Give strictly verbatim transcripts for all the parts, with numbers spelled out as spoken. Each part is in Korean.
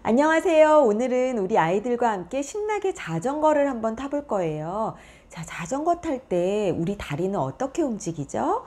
안녕하세요. 오늘은 우리 아이들과 함께 신나게 자전거를 한번 타볼 거예요. 자, 자전거 탈 때 우리 다리는 어떻게 움직이죠?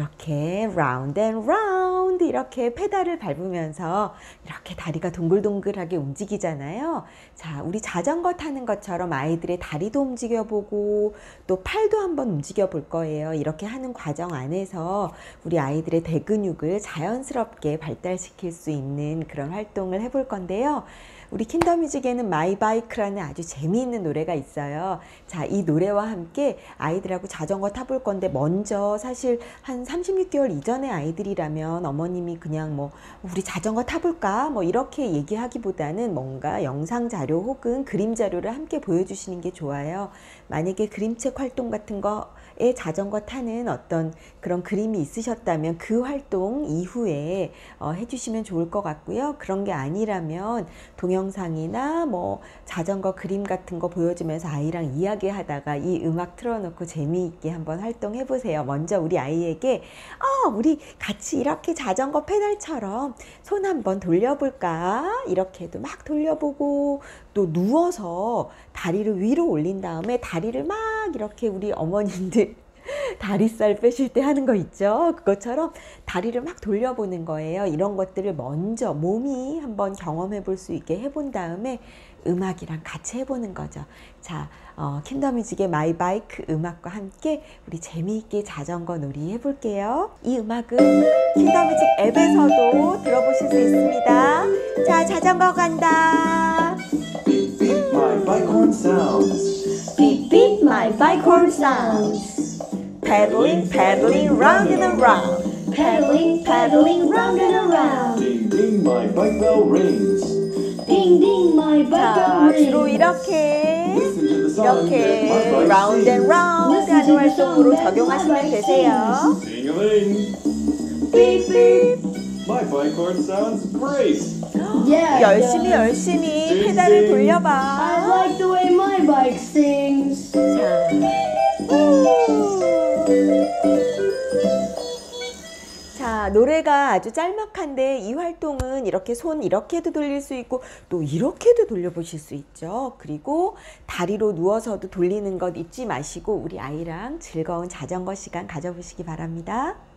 이렇게 round and round 이렇게 페달을 밟으면서 이렇게 다리가 동글동글하게 움직이잖아요. 자, 우리 자전거 타는 것처럼 아이들의 다리도 움직여 보고 또 팔도 한번 움직여 볼 거예요. 이렇게 하는 과정 안에서 우리 아이들의 대근육을 자연스럽게 발달시킬 수 있는 그런 활동을 해볼 건데요. 우리 킨더뮤직에는 마이 바이크라는 아주 재미있는 노래가 있어요. 자, 이 노래와 함께 아이들하고 자전거 타볼 건데, 먼저 사실 한 삼십육 개월 이전의 아이들이라면 어머님이 그냥 뭐 우리 자전거 타볼까 뭐 이렇게 얘기하기보다는 뭔가 영상 자료 혹은 그림 자료를 함께 보여주시는 게 좋아요. 만약에 그림책 활동 같은 거에 자전거 타는 어떤 그런 그림이 있으셨다면 그 활동 이후에 어, 해주시면 좋을 것 같고요. 그런 게 아니라면 동영상이나 뭐 자전거 그림 같은 거 보여주면서 아이랑 이야기하다가 이 음악 틀어놓고 재미있게 한번 활동해 보세요. 먼저 우리 아이에게 어, 우리 같이 이렇게 자전거 페달처럼 손 한번 돌려볼까? 이렇게도 막 돌려보고, 또 누워서 다리를 위로 올린 다음에 다리를 막 이렇게 우리 어머님들 다리살 빼실 때 하는 거 있죠? 그것처럼 다리를 막 돌려보는 거예요. 이런 것들을 먼저 몸이 한번 경험해 볼 수 있게 해본 다음에 음악이랑 같이 해보는 거죠. 자, 어, 킨더뮤직의 마이 바이크 음악과 함께 우리 재미있게 자전거 놀이 해볼게요. 이 음악은 킨더뮤직 앱에서도 들어보실 수 있습니다. 자, 자전거 간다. Beep beep my bike horn sounds. Beep beep my bike horn sounds. Pedaling, pedaling, round and around. Pedaling, pedaling, round and around. Ding ding my bike bell rings. Ding ding my bike 자, bell 주로 rings. 이렇게 Listen to the song that my 이렇게 bike 라운드 앤 sings. 라운드 하는 활동으로 적용하시면 되세요. Ding-a-ling. Beep beep. My bike horn sounds great. Yeah. 열심히 yeah. 열심히 페달을 I 돌려봐. like the way my bike sings. 자, 우. 자, 노래가 아주 짤막한데 이 활동은 이렇게 손 이렇게도 돌릴 수 있고 또 이렇게도 돌려보실 수 있죠. 그리고 다리로 누워서도 돌리는 것 잊지 마시고 우리 아이랑 즐거운 자전거 시간 가져보시기 바랍니다.